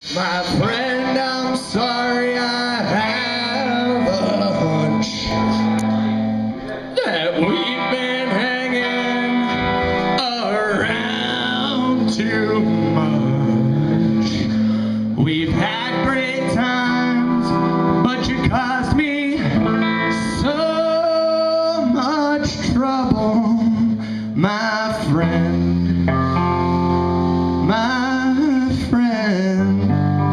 My friend, I'm sorry, I have a hunch that we've been hanging around too much. We've had great times, but you caused me so much trouble, my friend, my friend.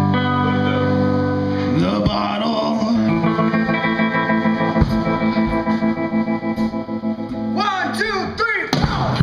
The bottle. 1, 2, 3, 4.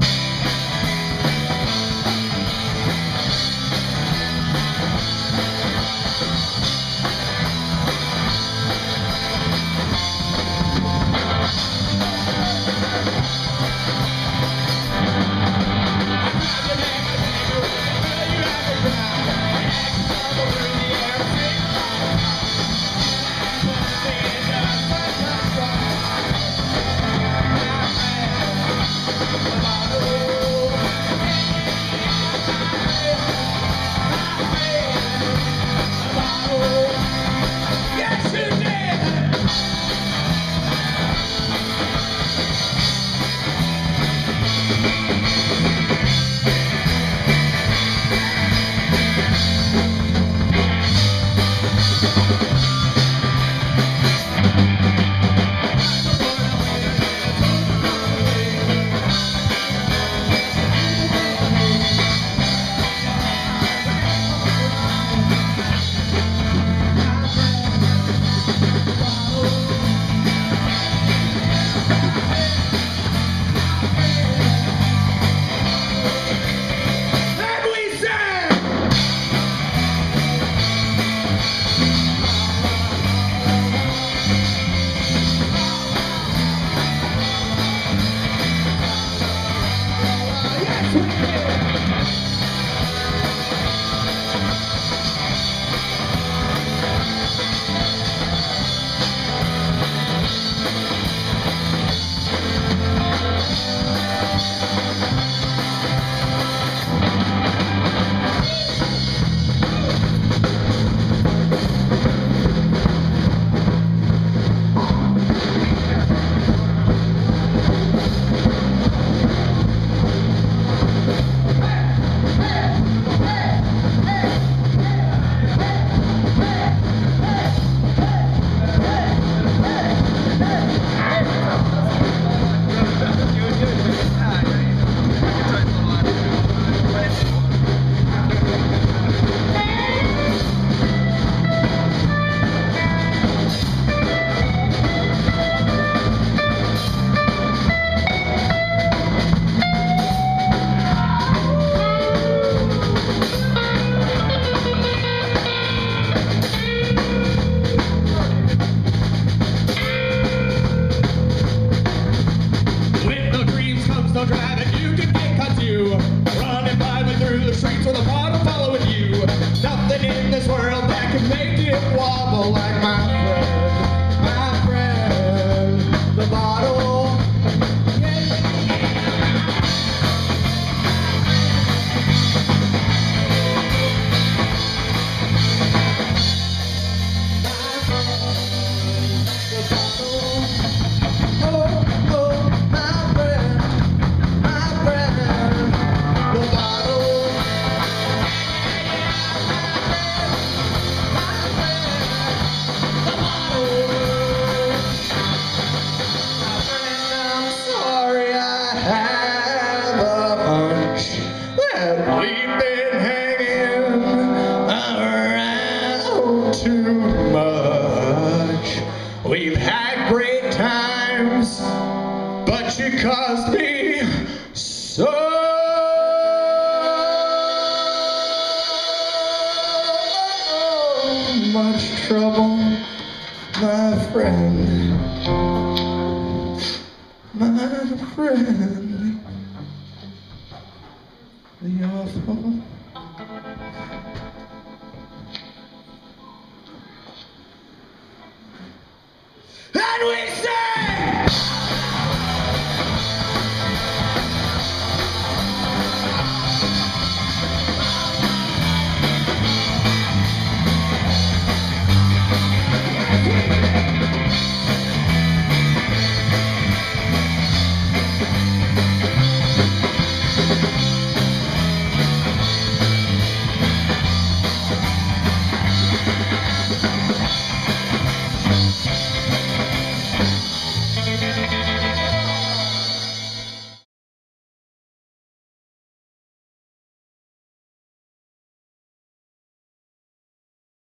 No driving, you can get cut too. Running by me through the streets with a bottle following you. Nothing in this world that can make it wobble like my friend, the bottle. We've been hanging around too much. We've had great times, but you caused me so much trouble, my friend, my friend. The awful. And we say